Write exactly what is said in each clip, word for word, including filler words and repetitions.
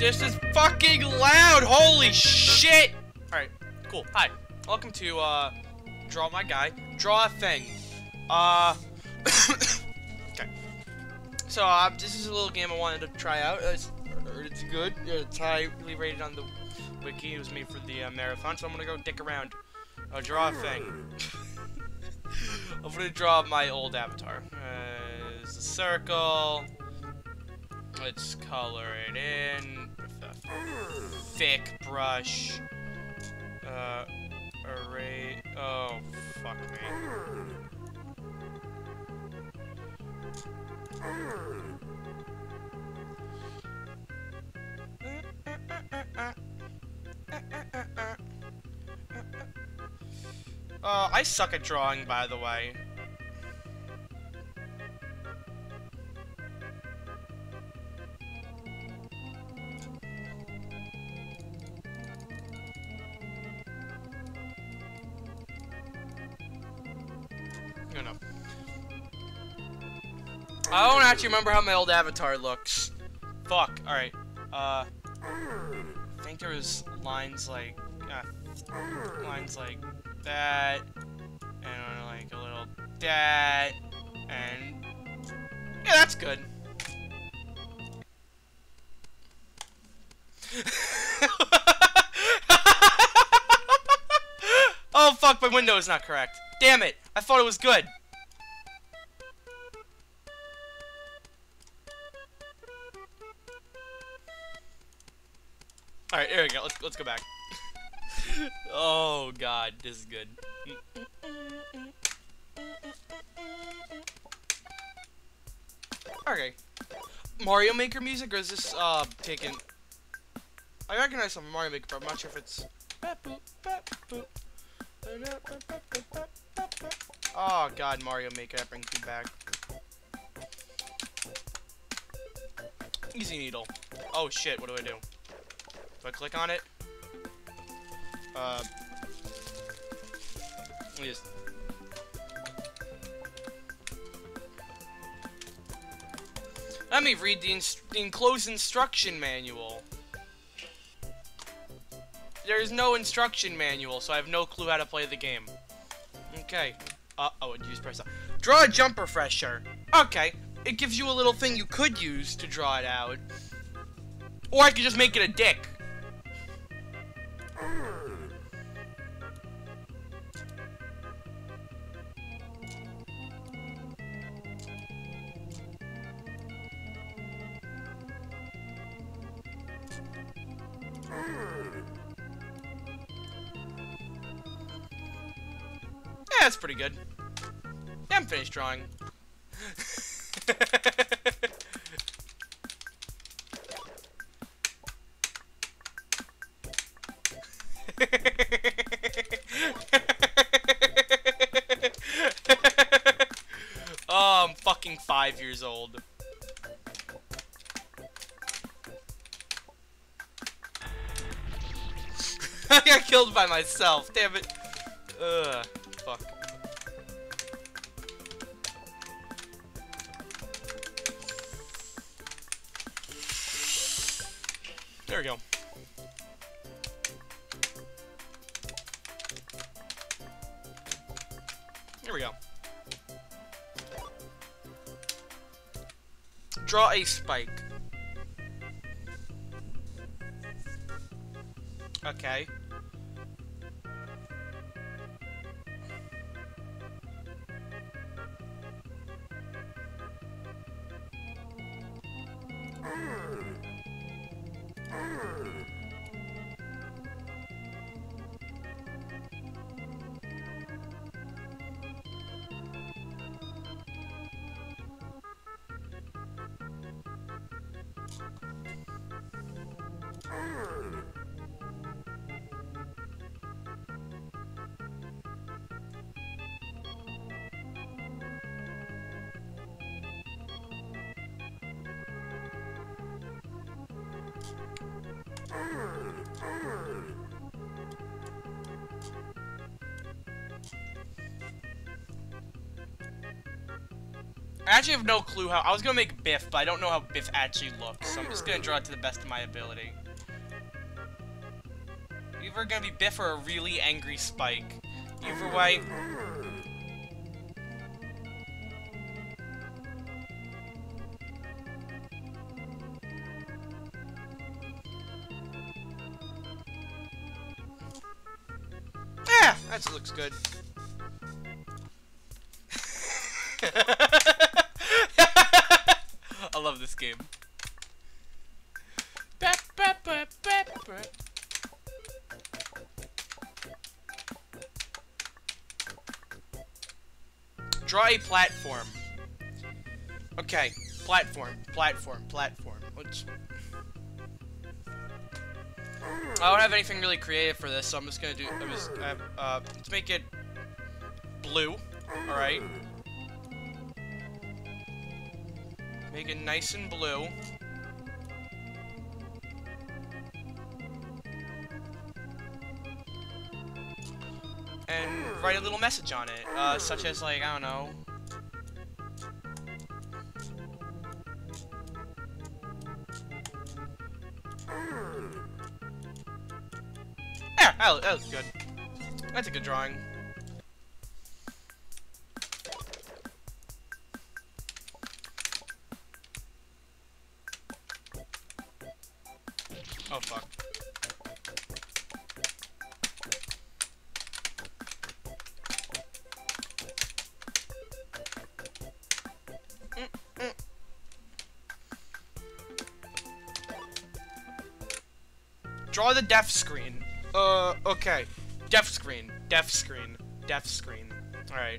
This is fucking loud! Holy shit! Alright, cool. Hi. Welcome to, uh, Draw My Guy. Draw a thing. Uh... okay. So, uh, this is a little game I wanted to try out. It's, it's good. It's highly rated on the wiki. It was made for the uh, marathon, so I'm gonna go dick around. Uh, draw a thing. I'm gonna draw my old avatar. Uh, it's a circle. Let's color it in with a thick brush. Uh, array. Oh, fuck me. Uh, I suck at drawing, by the way. No, no. I don't actually remember how my old avatar looks. Fuck. Alright. Uh, I think there was lines like, uh, lines like that, and like a little that, and yeah, that's good. Oh fuck, my window is not correct. Damn it, I thought it was good. Alright, here we go, let's, let's go back. Oh god, this is good. Okay. Mario Maker music, or is this, uh, taken... I recognize some Mario Maker, but I'm not sure if it's... Oh god, Mario Maker, that brings me back. Easy Needle. Oh shit, what do I do? Do I click on it? Uh... Let me just... Let me read the, inst the enclosed instruction manual. There is no instruction manual, so I have no clue how to play the game. Okay. Uh oh, use press up. Draw a jump refresher. Okay. It gives you a little thing you could use to draw it out. Or I could just make it a dick. Yeah, that's pretty good. Yeah, I'm finished drawing. Oh, I'm fucking five years old. I got killed by myself, damn it. Ugh, fuck. There we go. There we go. Draw a spike. Okay. I actually have no clue how. I was gonna make Biff, but I don't know how Biff actually looks, so I'm just gonna draw it to the best of my ability. Either gonna be Biff or a really angry Spike. Either way. Yeah, that looks good. I love this game. Draw a platform. Okay, platform, platform, platform. Let's... I don't have anything really creative for this, so I'm just gonna do. I'm just, uh, uh, let's make it blue. All right. Make it nice and blue. And write a little message on it, uh, such as, like, I don't know. Yeah, that, that was good. That's a good drawing. Oh, fuck. Mm, mm. Draw the death screen. Uh, okay. Death screen. Death screen. Death screen. Alright.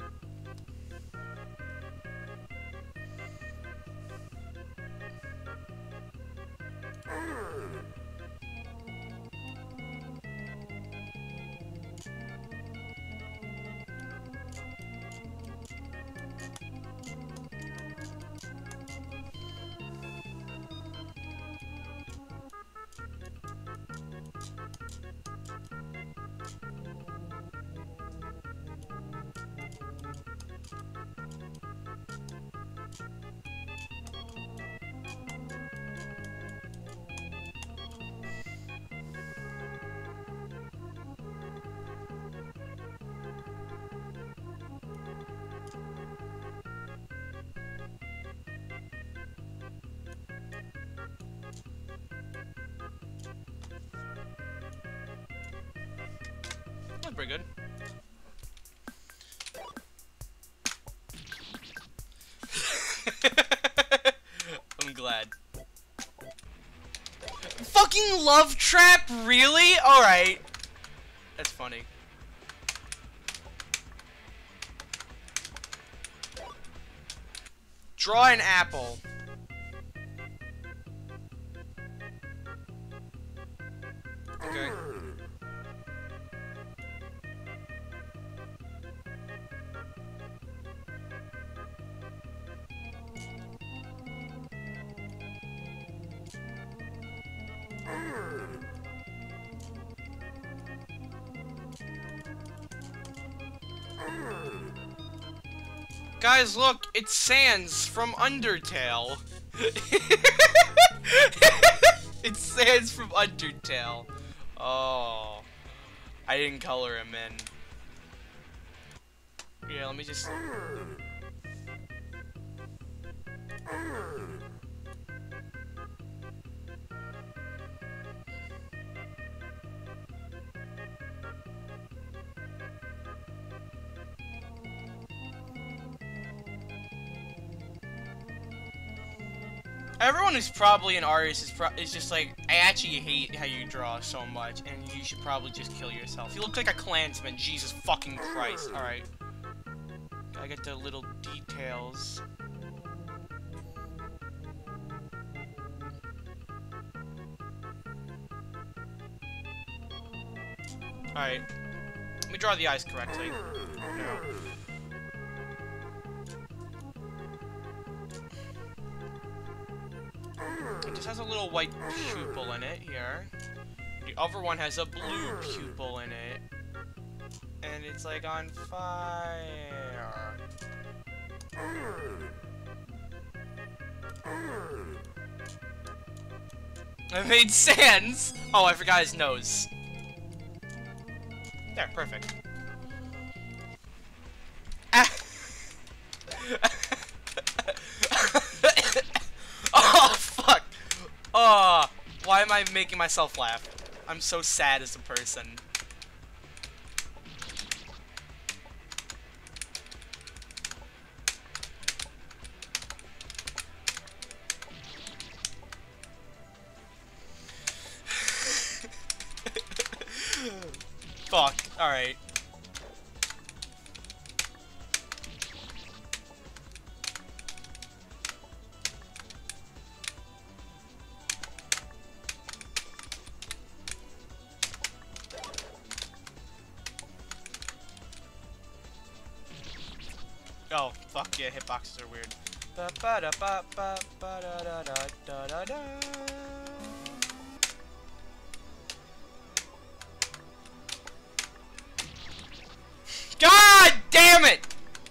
That's pretty good. I'm glad. Fucking love trap, really? Alright. That's funny. Draw an apple. Okay. Guys, look, it's Sans from Undertale. It's Sans from Undertale. Oh, I didn't color him in. Yeah, let me just. Everyone who's probably an artist is, pro is just like, I actually hate how you draw so much, and you should probably just kill yourself. You look like a Klansman, Jesus fucking Christ. Alright. Gotta get the little details. Alright. Let me draw the eyes correctly. No. It just has a little white pupil in it here. The other one has a blue pupil in it. And it's like on fire. I made Sans! Oh, I forgot his nose. There, perfect. Ah. Oh, fuck! Oh, why am I making myself laugh? I'm so sad as a person. Fuck. Alright. Oh, fuck yeah, hitboxes are weird. Ba ba da ba ba ba da da da da da da. God damn it!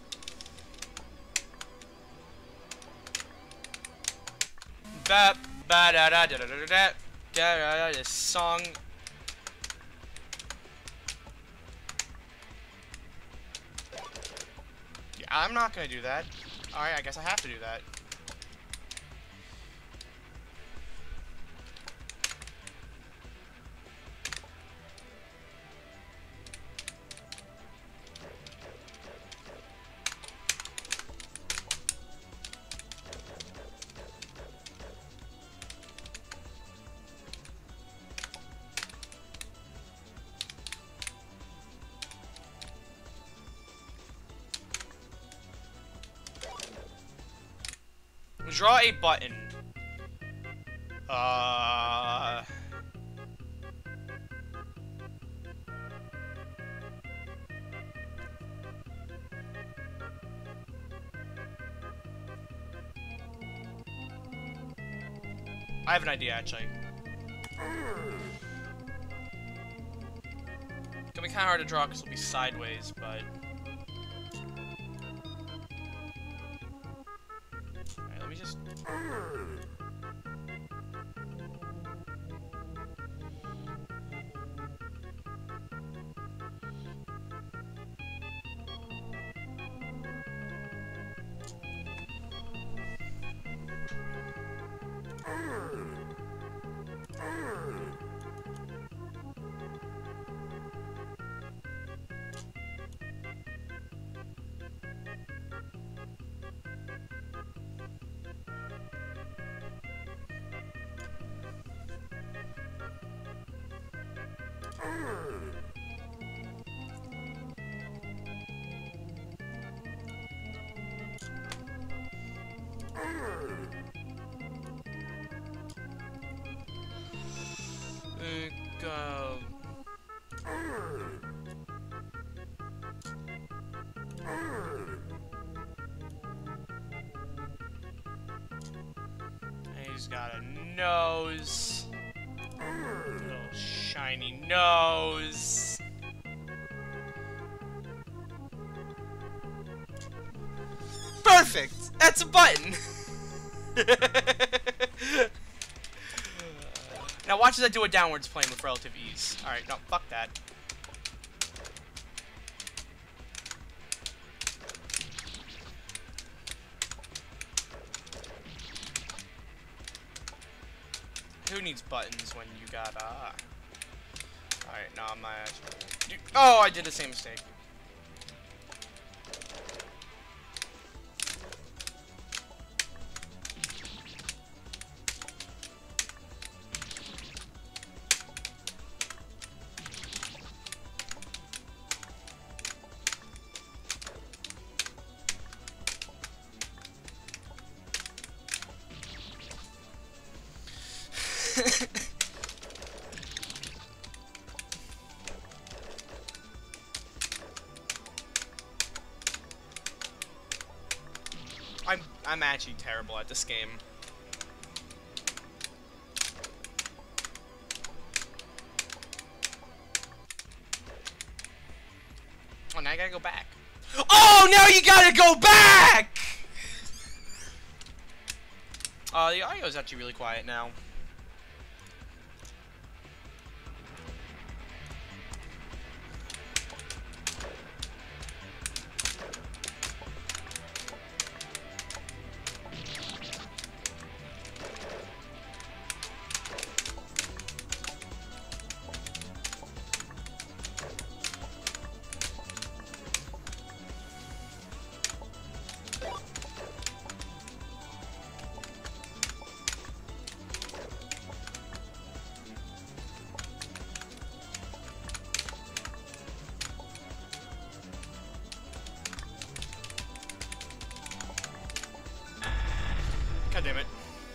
Ba ba da da da da da da da. This song. Yeah, I'm not gonna do that. All right, I guess I have to do that. Draw a button. Uh... I have an idea, actually. It's gonna be kind of hard to draw because it'll be sideways, but... Alright, let me just... Go. He's got a nose. Little shiny nose. Perfect! That's a button! Now watch as I do a downwards plane with relative ease. Alright, no, fuck that. Who needs buttons when you got, uh... Alright, no, I'm not actually... Oh, I did the same mistake. I'm I'm actually terrible at this game. Oh, now I gotta go back. Oh, now you gotta go back! Uh, the audio is actually really quiet now. God damn it.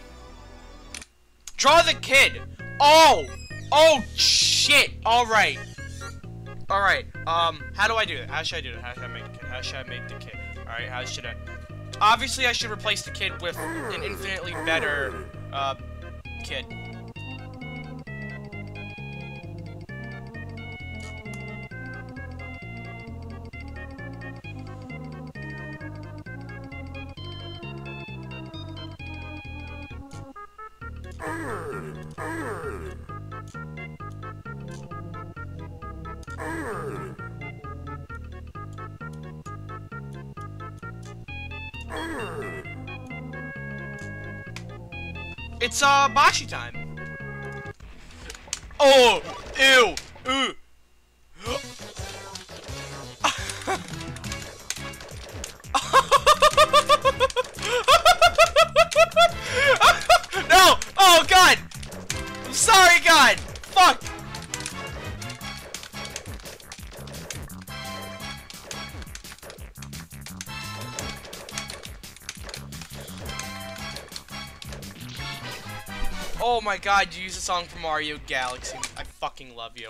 Draw the kid! Oh! Oh, shit! Alright. Alright, um, how do I do it? How should I do it? How should I make the kid? How should I make the kid? Alright, how should I... Obviously, I should replace the kid with an infinitely better, uh, kid. It's, uh, Bashi time. Oh! Ew! Ooh! No! Oh, God! I'm sorry, God! Fuck! Oh my God, you use a song from Mario Galaxy. I fucking love you.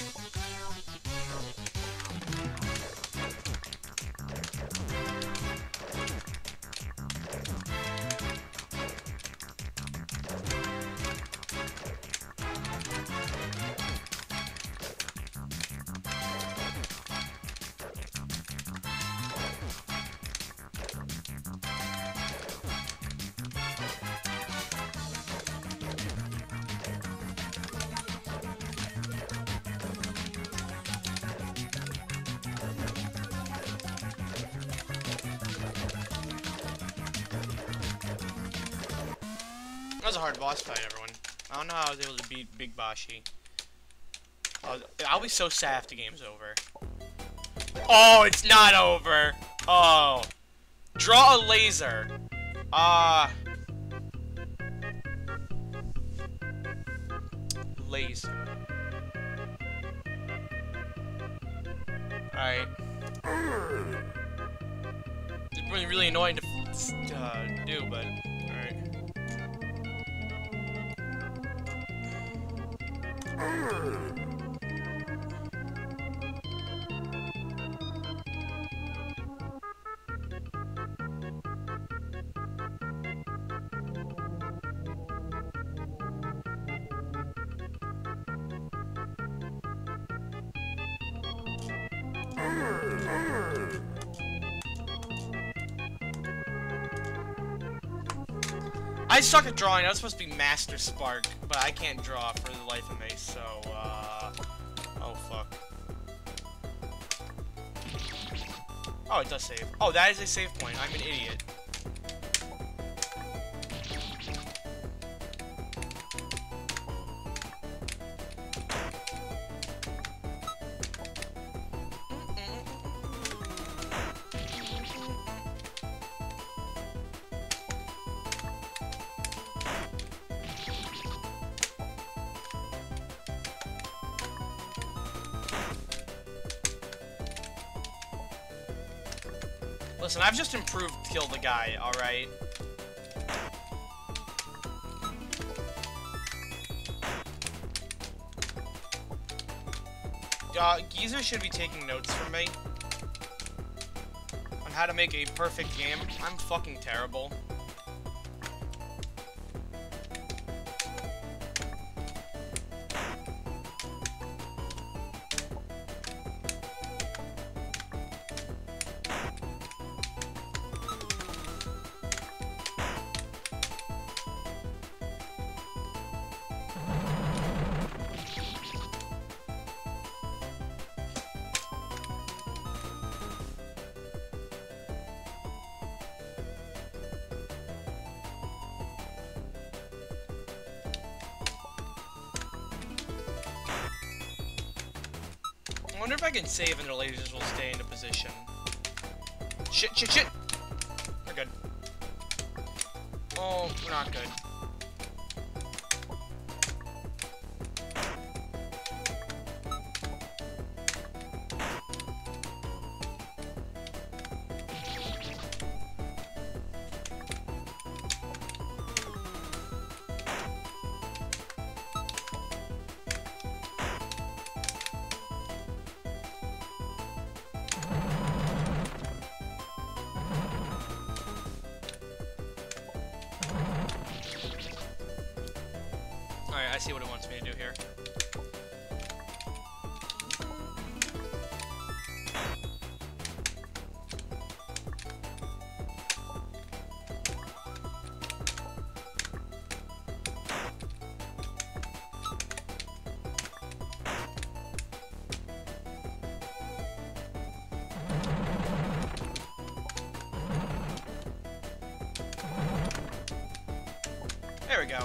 That was a hard boss fight, everyone. I don't know how I was able to beat Big Bashi. I'll, I'll be so sad if the game's over. Oh, it's not over! Oh. Draw a laser. Ah. Uh, laser. Alright. It's really, really annoying to uh, do, but... Alright. I suck at drawing. I was supposed to be Master Spark, but I can't draw for the life of me, so, uh... Oh, fuck. Oh, it does save. Oh, that is a save point. I'm an idiot. Listen, I've just improved Kill the Guy, alright? Uh, Geezer should be taking notes from me on how to make a perfect game. I'm fucking terrible. wonder if I can save and the lasers will stay into position. Shit, shit, shit! We're good. Oh, we're not good. Alright, I see what it wants me to do here. There we go.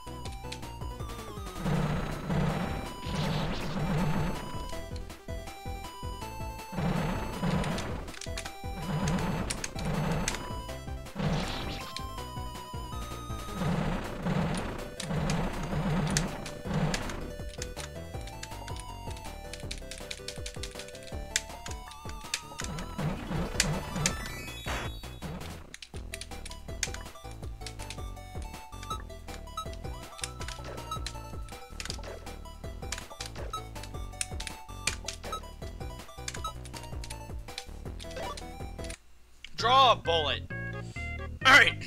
Draw a bullet. Alright.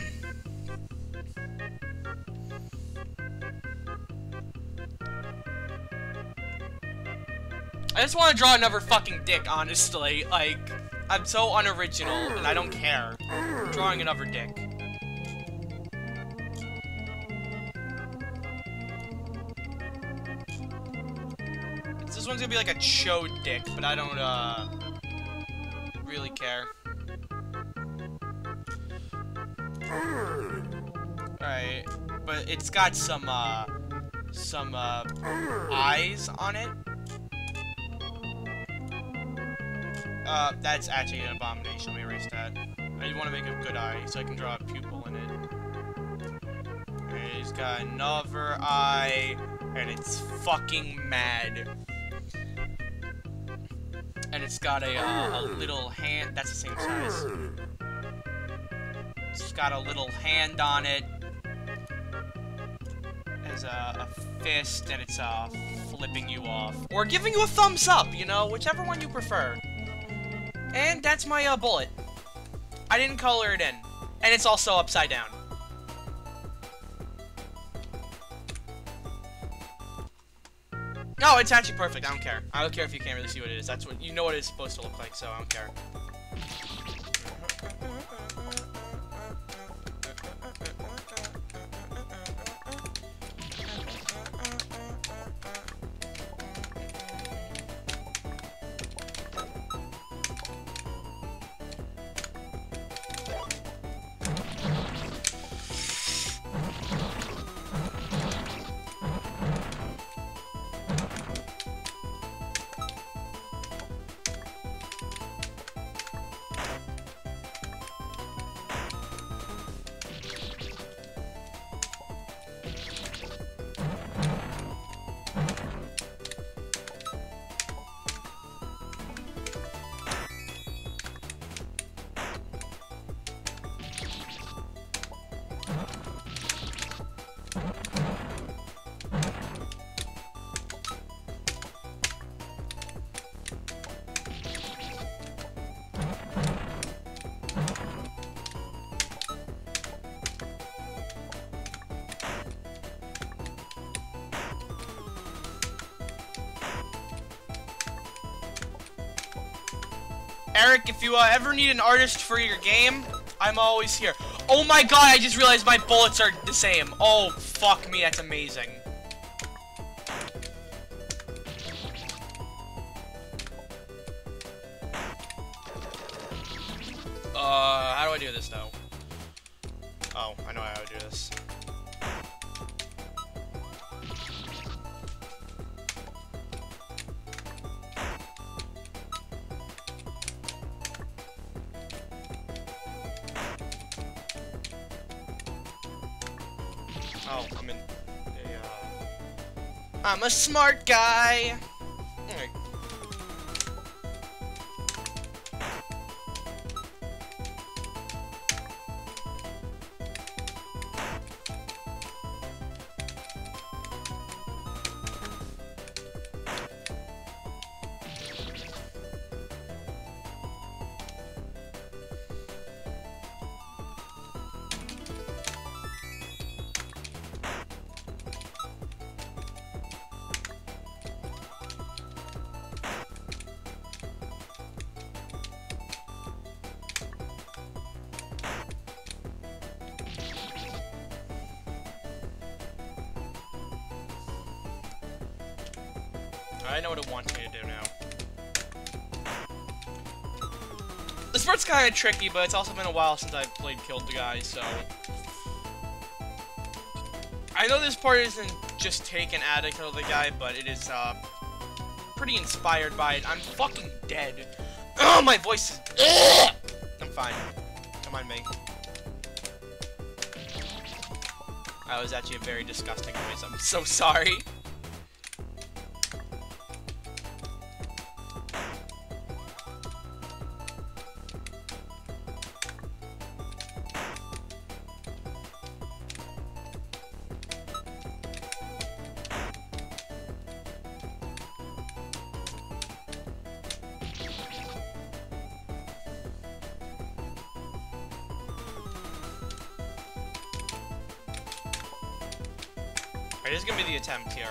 I just want to draw another fucking dick, honestly. Like, I'm so unoriginal, and I don't care. I'm drawing another dick. This one's gonna be like a chode dick, but I don't, uh, really care. Alright, but it's got some, uh, some, uh, eyes on it. Uh, that's actually an abomination. Let me erase that. I want to make a good eye so I can draw a pupil in it. Okay, he's got another eye, and it's fucking mad. And it's got a, uh, a little hand. That's the same size. It's got a little hand on it. Has a, a fist, and it's uh, flipping you off. Or giving you a thumbs up, you know? Whichever one you prefer. And that's my uh, bullet. I didn't color it in. And it's also upside down. No, it's actually perfect. I don't care. I don't care if you can't really see what it is. That's what you know what it's supposed to look like, so I don't care. Eric, if you uh, ever need an artist for your game, I'm always here. Oh my god, I just realized my bullets are the same. Oh, fuck me, that's amazing. Uh, how do I do this, though? Oh, I know how to do this. Oh, I'm in a, uh... I'm a smart guy! Alright. I know what it wants me to do now. This part's kind of tricky, but it's also been a while since I've played Killed the Guy, so... I know this part isn't just taken out of Kill the Guy, but it is, uh... pretty inspired by it. I'm fucking dead. Oh, my voice is... Ugh! I'm fine. Don't mind me. That was actually a very disgusting noise. I'm so sorry. Alright, this is gonna be the attempt here.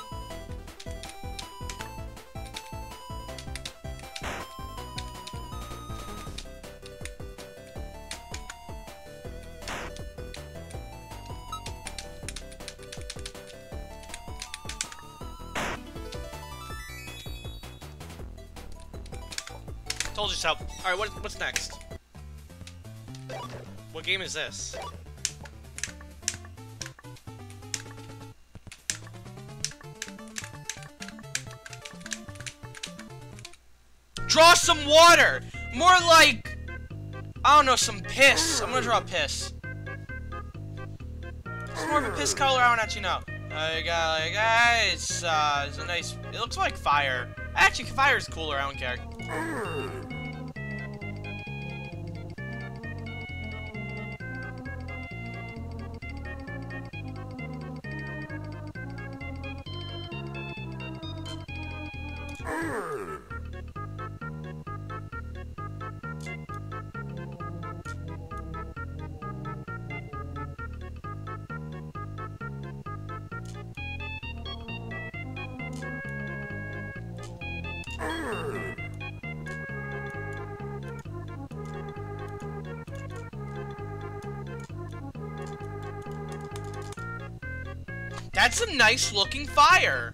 Told you so. Alright, what, what's next? What game is this? Draw some water! More like... I don't know, some piss. I'm gonna draw piss. It's more of a piss color, I don't actually know. I got like, ah, it's, uh, it's a nice... It looks like fire. Actually, fire's cooler, I don't care. That's a nice looking fire.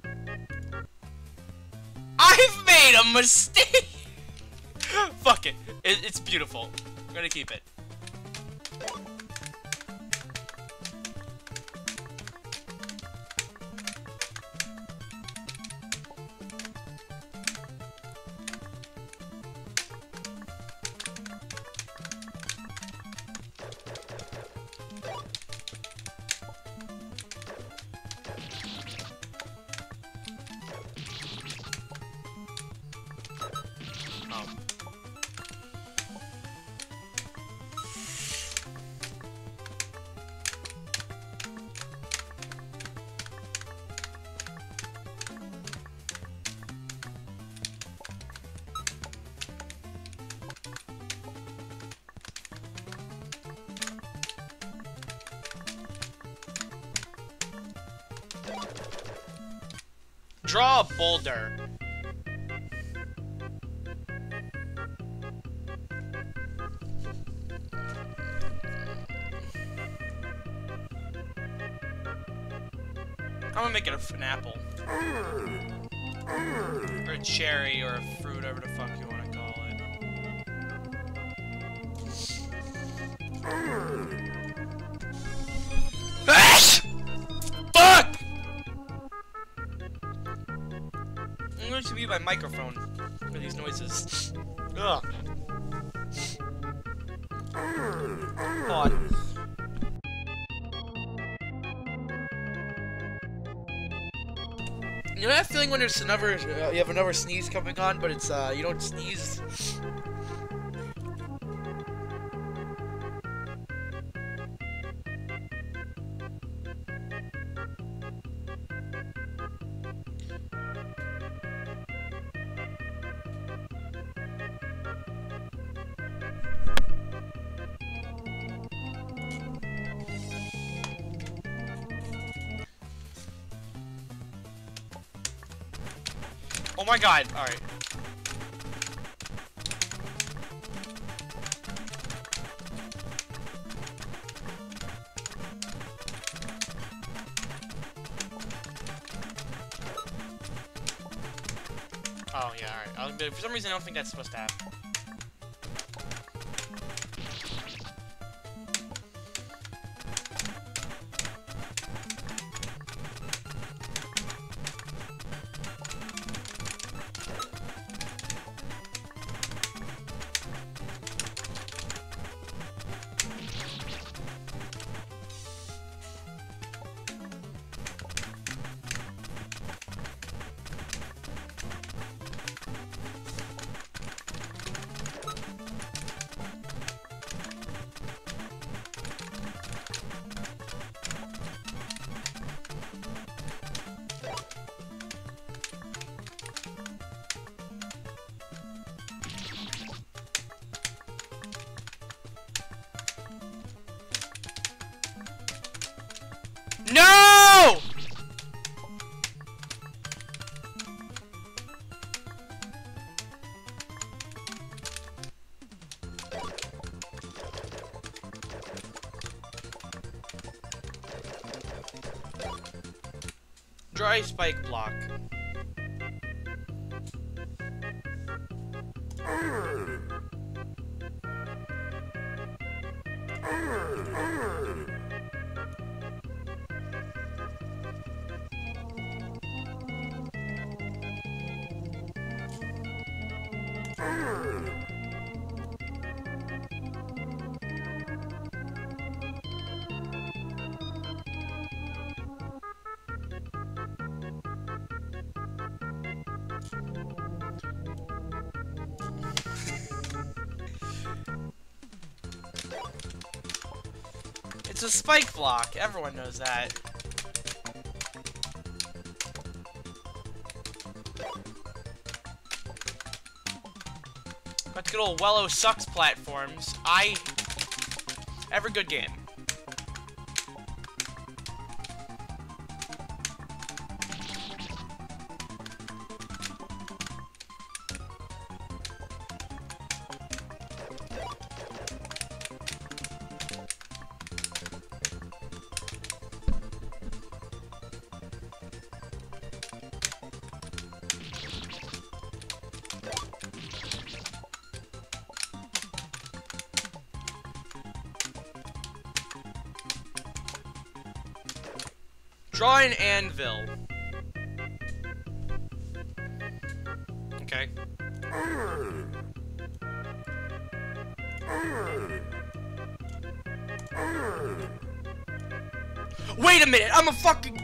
I've made a mistake. Fuck it. it. It's beautiful. I'm gonna keep it. Draw a boulder. I'm gonna make it a, an apple. Or a cherry, or a fruit, whatever the fuck you wanna call it. Ah! Fuck! I'm going to mute my microphone for these noises. Ugh. Hold on. You know that feeling when there's another, uh, you have another sneeze coming on, but it's, uh, you don't sneeze? Oh my god, alright. Oh yeah, alright. For some reason I don't think that's supposed to happen. No! Dry spike block. It's a spike block. Everyone knows that. Got the good old Wello Sucks platforms. I... Every good game. Draw an anvil. Okay. Wait a minute, I'm a fucking...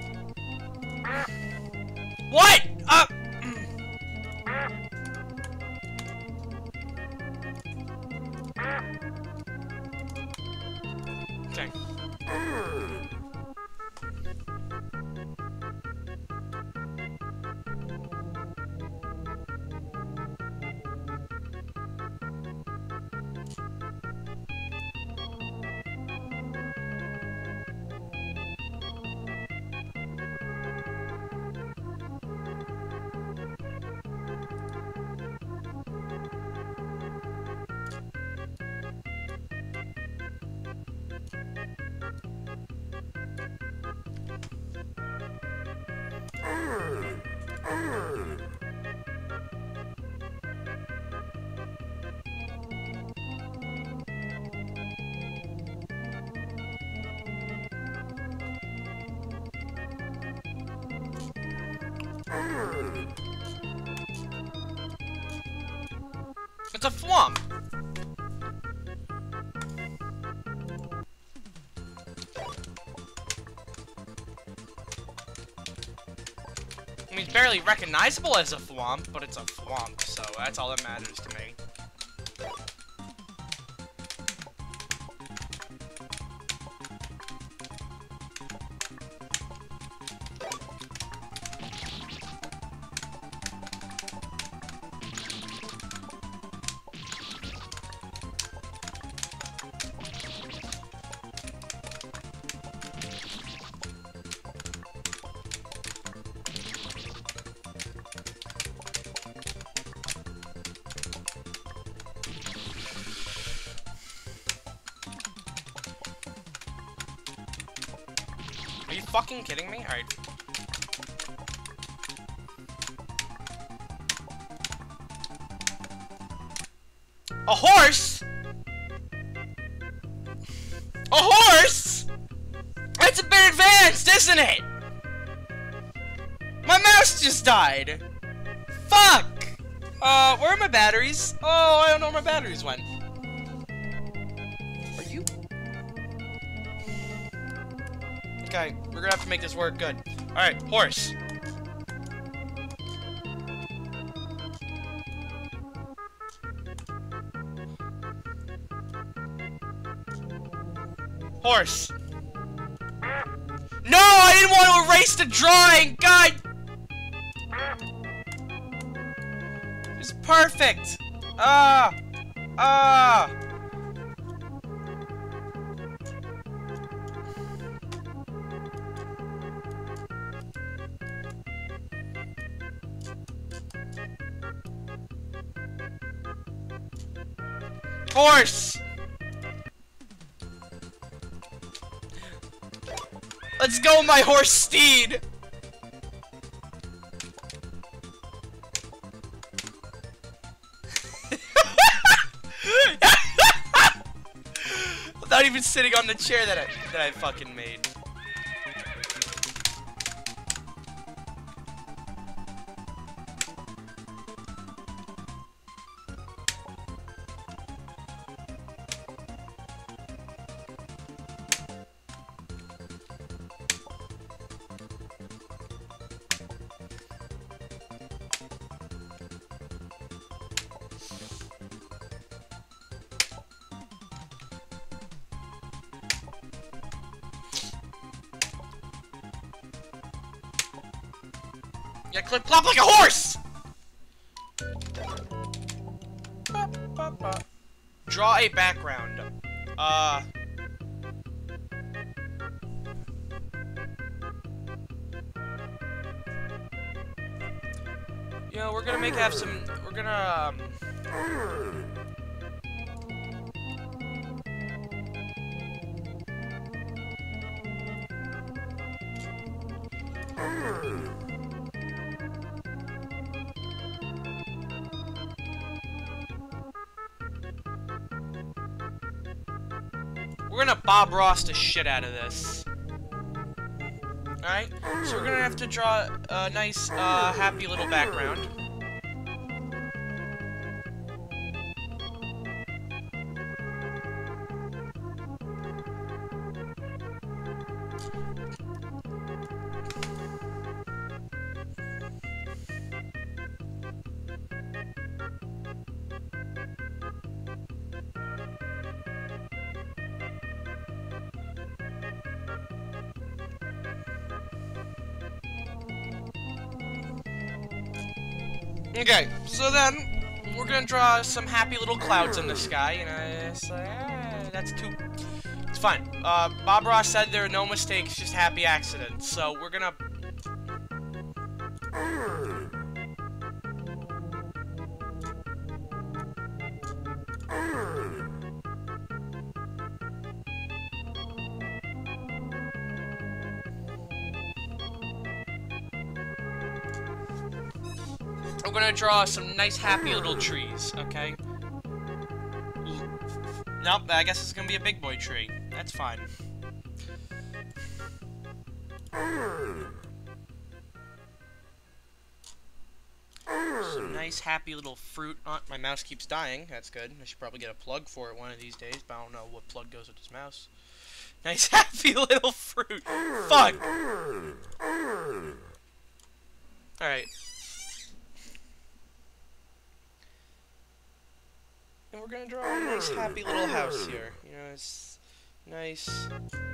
What? Uh... Okay. It's a flump. I mean, it's barely recognizable as a thwomp, but it's a thwomp, so that's all that matters to me. Are you fucking kidding me? Alright. A horse? A horse? That's a bit advanced, isn't it? My mouse just died. Fuck! Uh, where are my batteries? Oh, I don't know where my batteries went. Are you? Okay, we're gonna have to make this work good. Alright, horse. Horse. No, I didn't want to erase the drawing! God! It's perfect! Ah! Ah! Horse! Let's go, my horse steed! I'm not even sitting on the chair that I that I fucking made. Yeah, clip plop like a horse! Draw a background. Uh... You know, we're gonna make have some... We're gonna, um... We're gonna Bob Ross the shit out of this. Alright? So we're gonna have to draw a nice, uh, happy little background. Okay, so then we're gonna draw some happy little clouds in the sky, and I it's like, eh, that's too. It's fine. Uh, Bob Ross said there are no mistakes, just happy accidents. So we're gonna. We're gonna draw some nice, happy little trees, okay? Nope, I guess it's gonna be a big boy tree. That's fine. Some nice, happy little fruit. Oh, my mouse keeps dying. That's good. I should probably get a plug for it one of these days, but I don't know what plug goes with this mouse. Nice, happy little fruit. Fuck. Alright. And we're gonna draw a nice happy little house here. You know, it's nice.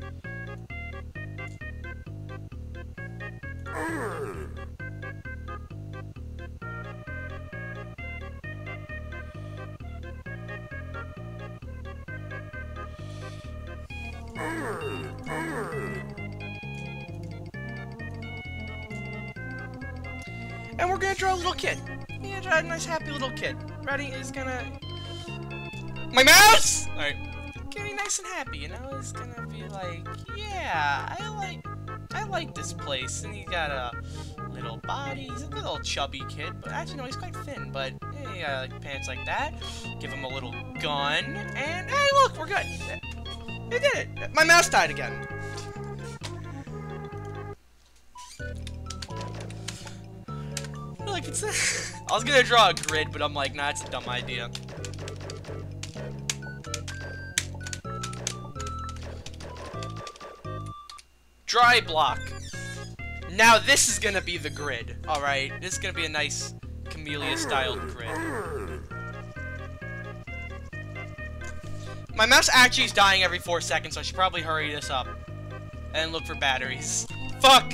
And we're gonna draw a little kid. We're gonna draw a nice happy little kid. Ready? He's gonna... My mouse! Alright. Getting nice and happy, you know? He's gonna be like, yeah, I like... I like this place. And he's got a little body. He's a little chubby kid, but actually, no, he's quite thin, but yeah, he got like, pants like that. Give him a little gun, and hey, look, we're good. We did it. My mouse died again. Like it's a I was gonna draw a grid, but I'm like, nah, it's a dumb idea. Dry block. Now this is gonna be the grid. Alright, this is gonna be a nice Camellia-styled grid. My mouse actually is dying every four seconds, so I should probably hurry this up. And look for batteries. Fuck!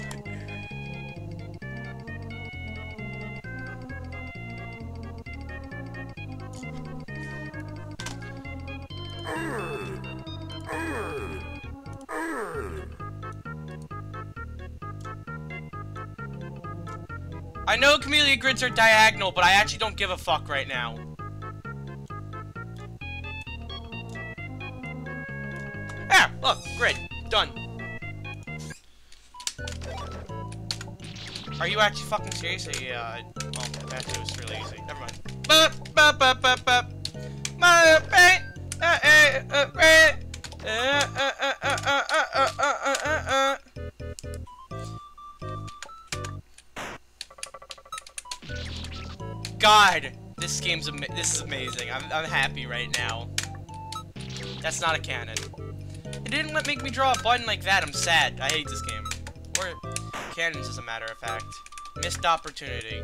I know Camellia grids are diagonal, but I actually don't give a fuck right now. Ah, look, grid, done. Are you actually fucking serious? Yeah, uh, well, that was really easy. Never mind. Ba ba ba ba ba. My paint. Uh, uh, uh, uh, uh, uh, uh, uh, uh, uh, uh, uh. God, this game's am this is amazing. I'm I'm happy right now. That's not a cannon. It didn't let make me draw a button like that. I'm sad. I hate this game. Or cannons, as a matter of fact. Missed opportunity.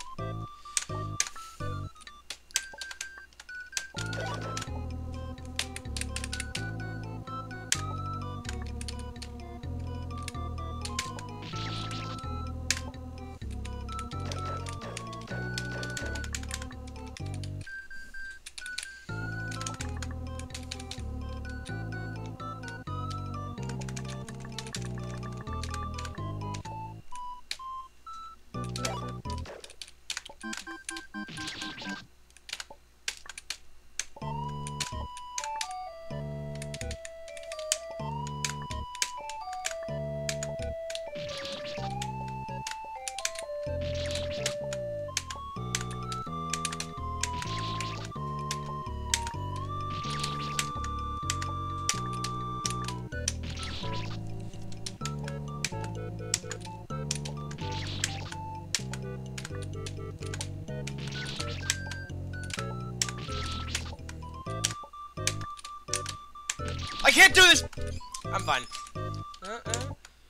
I can't do this! I'm fine. Uh-uh.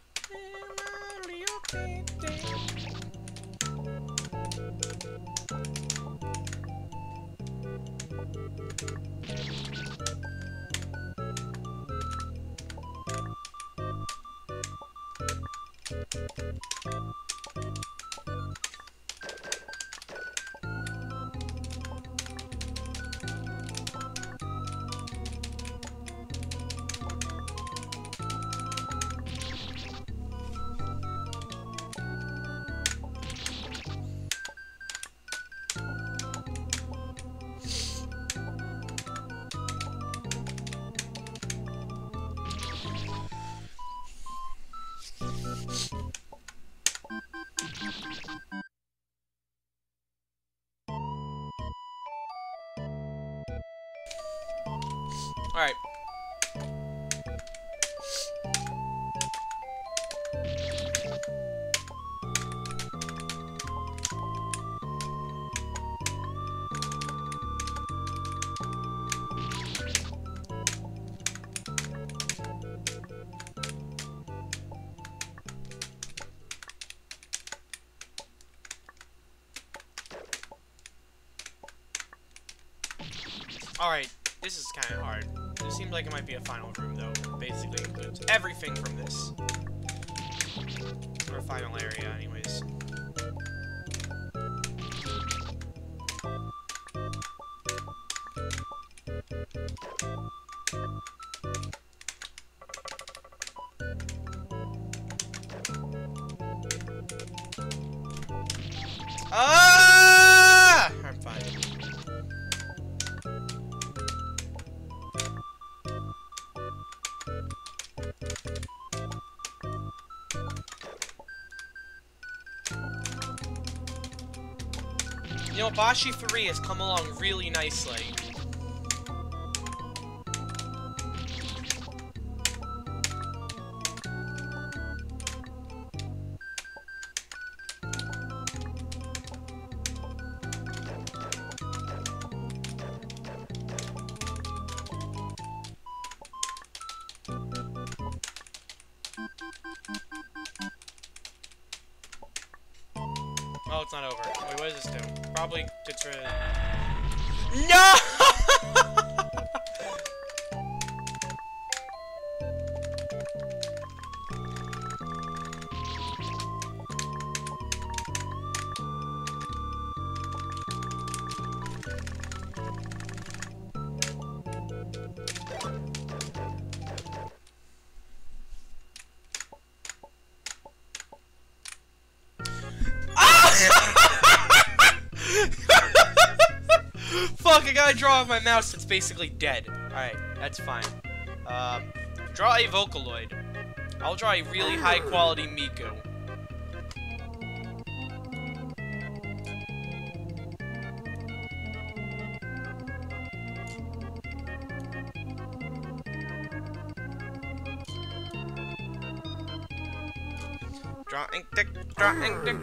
Alright. Alright, this is kind of hard. It seems like it might be a final room, though. Basically includes everything from this. Or a final area, anyways. Ah! I'm fine. You know, Bashi three has come along really nicely. Oh, it's not over. Wait, what does this do? Probably gets rid of... No! Fuck, I gotta draw with my mouse that's basically dead. Alright, that's fine. Um, draw a Vocaloid. I'll draw a really high quality Miku. Drawing dick, drawing dick.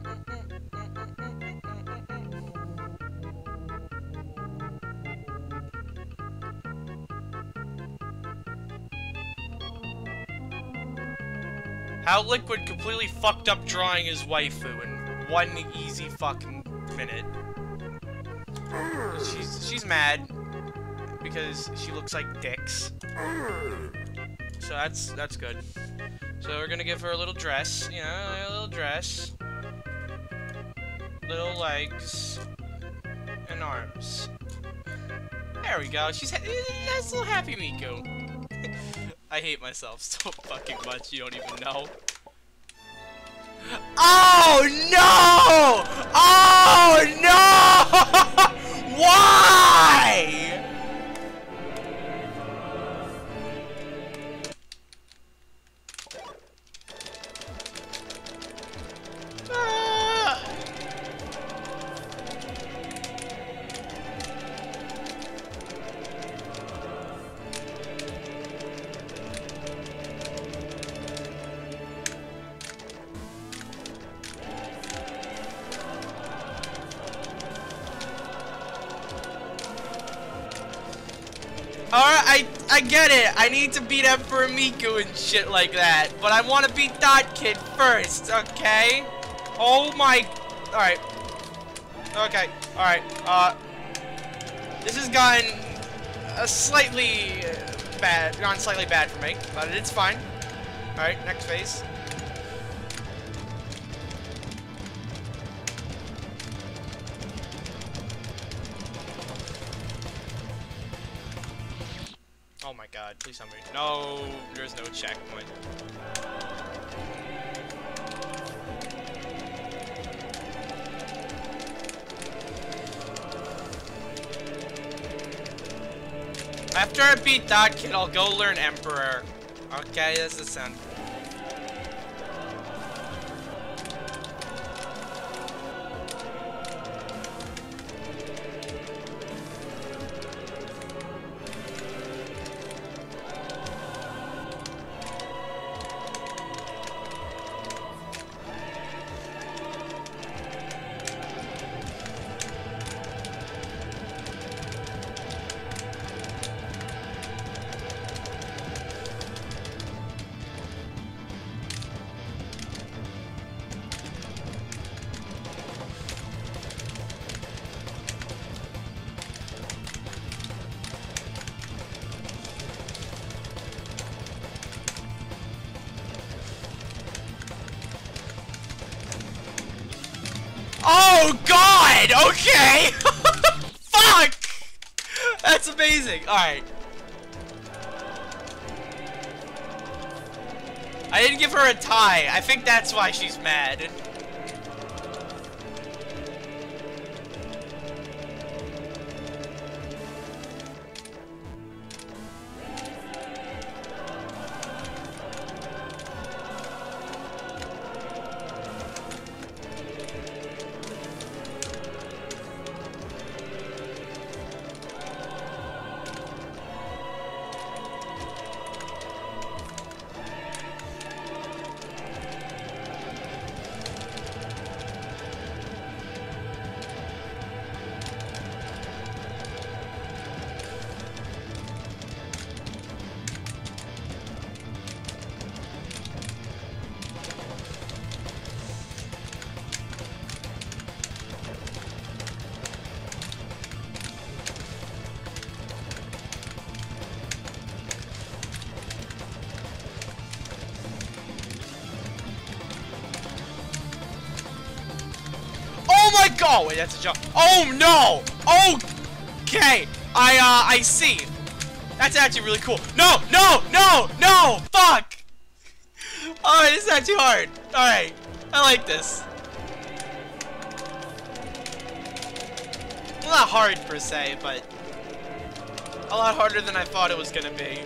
How Liquid completely fucked up drawing his waifu in one easy fucking minute. She's she's mad because she looks like dicks. So that's that's good. So we're gonna give her a little dress, you know, a little dress, little legs, and arms. There we go. She's ha that's a little happy Miku. I hate myself so fucking much, you don't even know. Oh no! Oh no! Why? Ah. Alright, I, I get it. I need to beat Emperor Miku and shit like that. But I want to beat Dot Kid first, okay? Oh my... Alright. Okay, alright. Uh... This has gotten... a slightly... bad. Gone slightly bad for me. But it's fine. Alright, next phase. Oh my god, please tell me. No, there's no checkpoint. After I beat Dot Kid, I'll go learn Emperor. Okay, that's the sound. Oh God! Okay! Fuck! That's amazing. Alright. I didn't give her a tie. I think that's why she's mad. Oh my God! Wait, that's a jump. Oh no! Okay, I uh, I see. That's actually really cool. No, no, no, no! Fuck! Oh, this is not too hard. All right, I like this. Well, not hard per se, but a lot harder than I thought it was gonna be.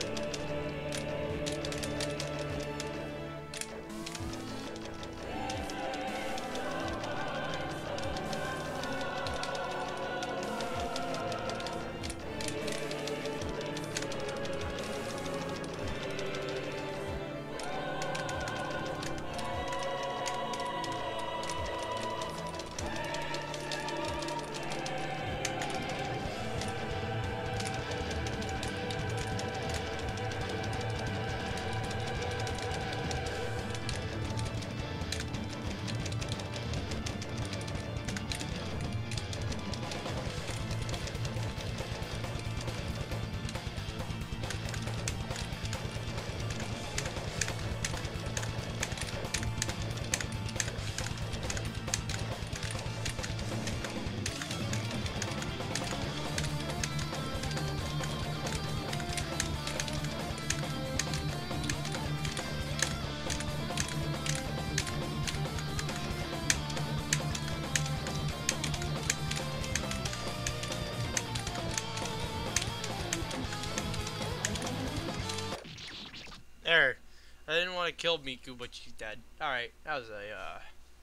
There. I didn't want to kill Miku, but she's dead. Alright, that was a, uh...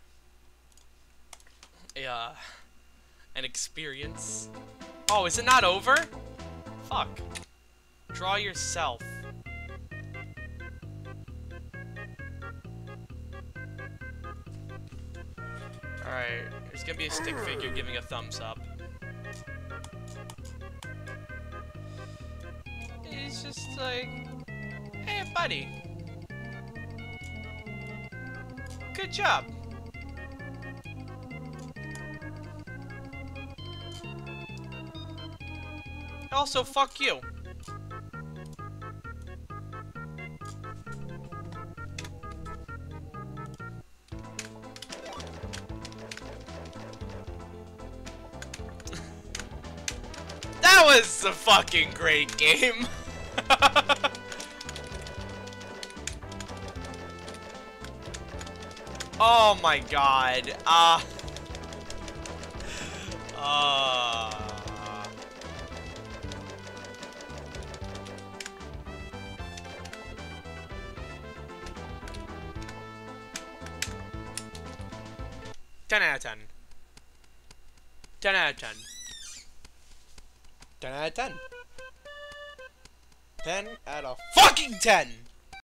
A, uh... An experience. Oh, is it not over? Fuck. Draw yourself. Alright, there's gonna be a stick figure giving a thumbs up. It's just like... Hey, buddy. Good job. Also, fuck you. That was a fucking great game. Oh my God. Uh. Uh. ten out of ten. ten out of ten. ten out of ten. ten out of fucking ten!